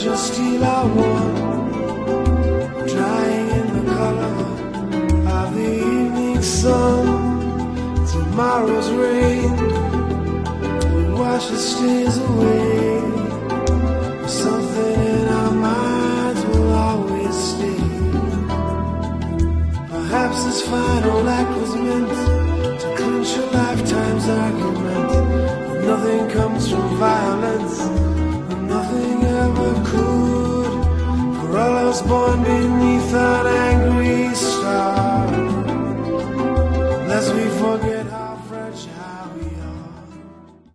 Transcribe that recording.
treasure steal our warmth, drying in the color of the evening sun. Tomorrow's rain will wash the stains away. Something in our minds will always stay. Perhaps this final act was meant to clinch a lifetime's argument. Nothing comes from violence, and nothing ever could. For all I was born beneath an